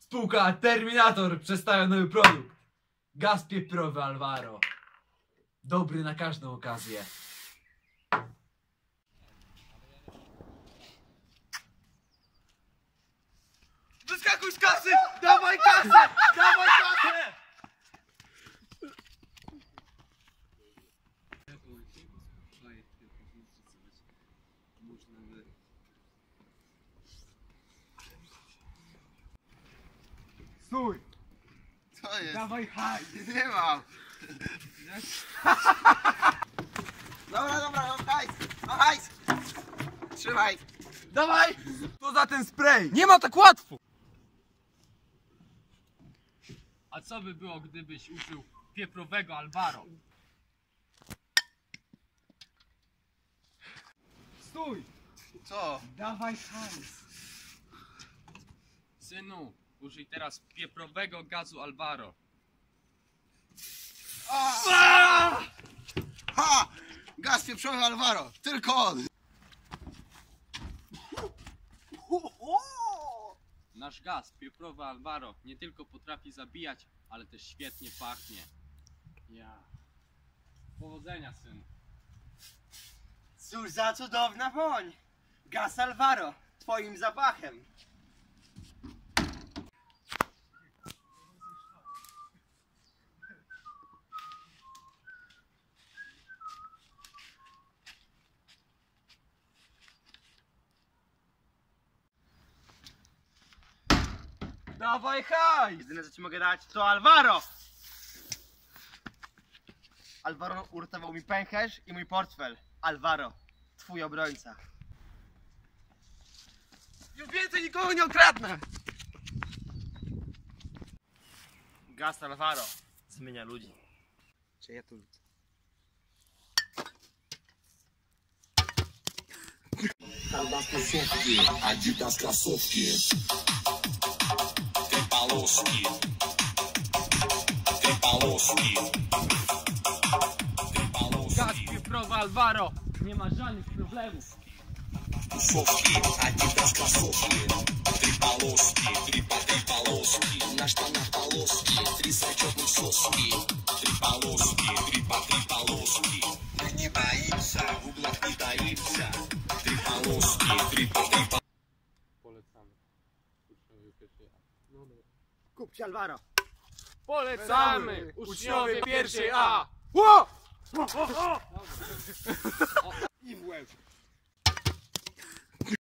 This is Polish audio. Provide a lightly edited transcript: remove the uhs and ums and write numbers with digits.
Spółka Terminator przedstawia nowy produkt. Gaz pieprzowy Alvaro. Dobry na każdą okazję. Wyskakuj z kasy! Dawaj kasę! Dawaj kasę! Stój! Co jest? Dawaj haj! Nie mam! Dobra, mam hajs! Mam hajs! Trzymaj! Dawaj! To za ten spray! Nie ma tak łatwo! A co by było, gdybyś użył pieprowego Alvaro? Stój! Co? Dawaj hajs! Synu, użyj teraz pieprowego gazu Alvaro. Ha! Gaz pieprzowy Alvaro! Tylko on! Nasz gaz pieprowy Alvaro nie tylko potrafi zabijać, ale też świetnie pachnie. Ja. Powodzenia, synu. Cóż za cudowna woń! Gaz Alvaro, twoim zapachem. Dawaj haj! Jedyne co ci mogę dać to Alvaro! Alvaro uratował mi pęcherz i mój portfel. Alvaro, twój obrońca. Już więcej nikogo nie okradnę! Gaz Alvaro zmienia ludzi. Czy ja tu... Adidas kроссовки, три полоски, три полоски, три полоски. Gaz pieprowy Alvaro nie ma żadnych problemów. Кроссовки, Adidas кроссовки, три полоски, три полоски. На штанах полоски, три зачетных соски, три полоски, три полоски. Мы не боимся, в углах не таимся. Три полоски, три полоски. Polecamy. Uczniowie pierwszej A. No dobra. Kupcie Alvaro! Polecamy! Uczniowie pierwszej A! Ło! I w łeb!